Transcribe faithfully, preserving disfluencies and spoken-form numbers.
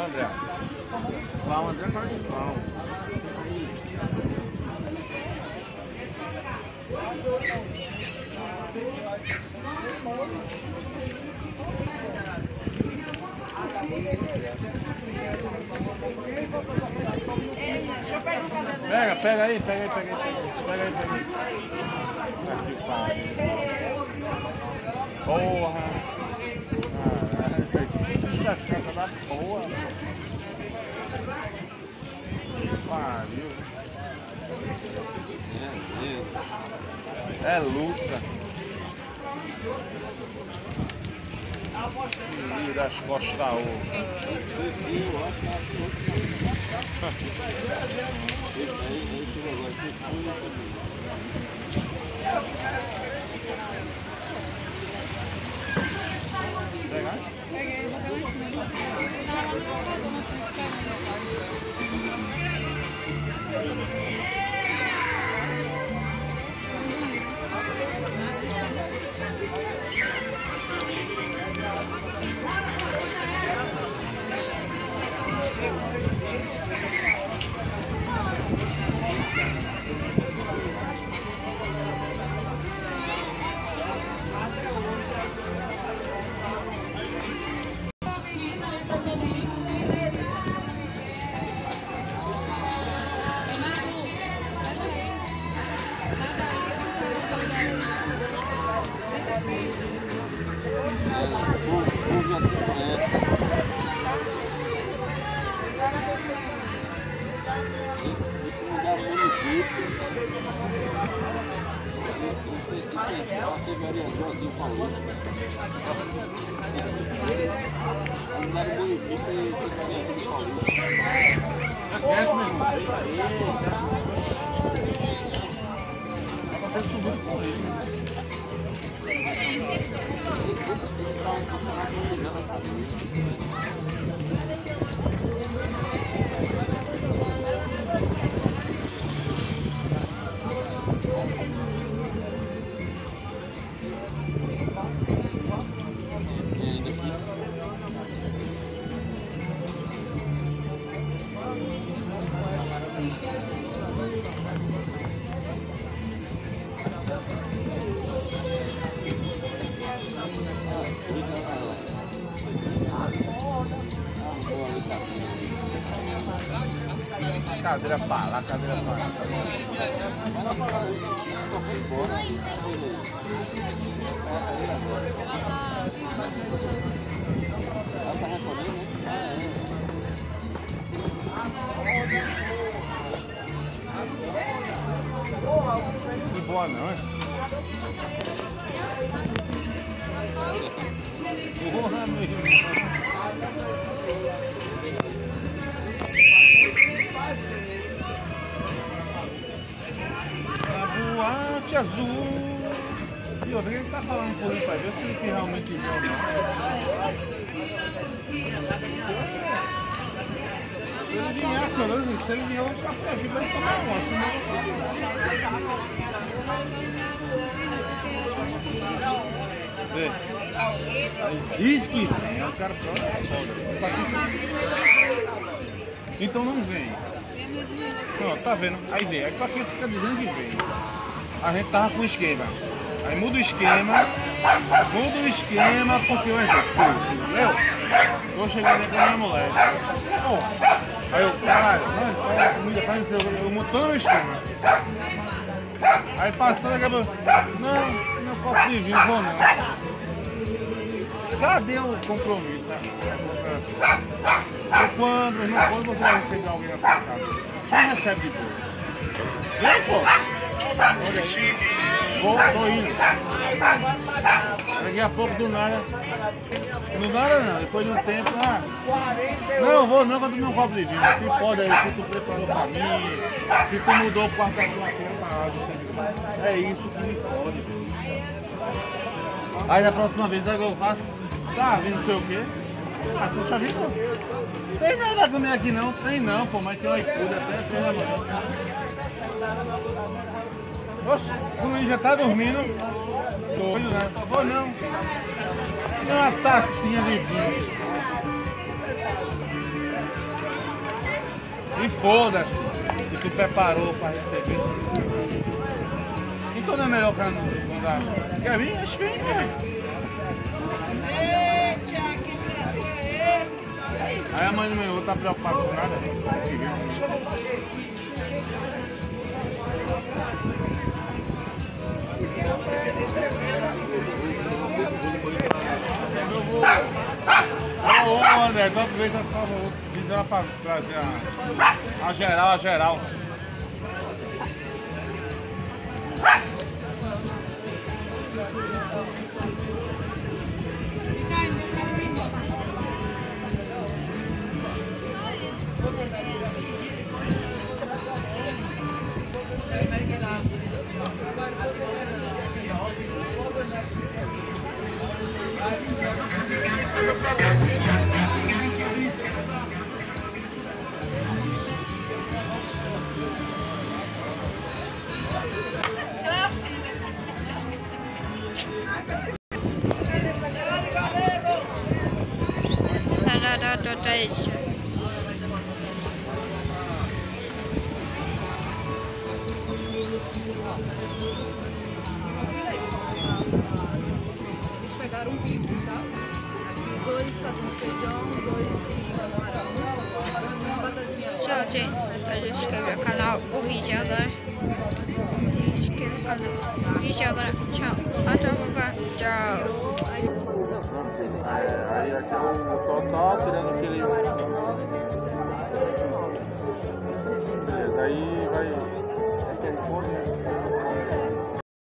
André. Lá o André cara de pau. Pega, pega aí, pega aí, pega aí, pega aí, pega aí. Aqui, pai. Porra. Caralho, essa canta da porra. Pariu. É luta. Filho das costas da outra. Pegar? Peguei, vou dar uma cadeira pra lá, cadeira pra lá. Que boa não, é? Porra, meu irmão. Boate azul. E outra, ele tá falando por isso pra ver se ele realmente viu ou não. Se ele vier acionando, se ele vier, eu vou ficar por aqui pra ele tomar uma. Vê. Diz que vem, é o cara pronto. Então não vem. Não, tá vendo? Aí vem, aí pra quem fica dizendo que vem. A gente tava com o esquema. Aí muda o esquema, muda o esquema porque o exemplo, entendeu? Tô chegando com a minha mulher. Oh, aí eu, caralho, mano, faz a comida, faz não sei o que, eu mudando o esquema. Aí passando, acabou, não, não posso ir, não vou não. Cadê o compromisso? E quando, irmão, quando você vai receber alguém na sua casa? Quem recebe de boa? Vem, pô! Olha aí. Vou, tô indo. Daqui a pouco, do nada. Do nada não, depois de um tempo, ah, não, eu vou não, quando meu copo de vinho. Se pode aí, se tu preparou pra mim, se tu mudou o quarto da tua casa. É isso que me fode. Aí da próxima vez, sabe o que eu faço? Tá vindo não sei o quê? Ah, você já viu? Tem nada pra comer aqui não? Tem não, pô, mas tem um iFood até as três da manhã. Oxe, o Luiz já tá dormindo. Tô indo, né? Vou não. Uma tacinha de vinho. E foda-se que tu preparou pra receber. Então não é melhor pra não dar. Quer vir? Acho que vem, né? Aí a mãe do meu tá preocupada com nada. Ô, ô André, quantas vezes eu só vou dizer ela pra trazer a, a geral, a geral. Eles pegaram um bico, tá? Dois fazendo feijão, dois uma batatinha. Tchau, gente. Pode se inscrever no canal, o vídeo agora. Se inscreva no canal, o vídeo agora. Tchau. Até a próxima. Tchau. Aí aqui é o total, tirando aquele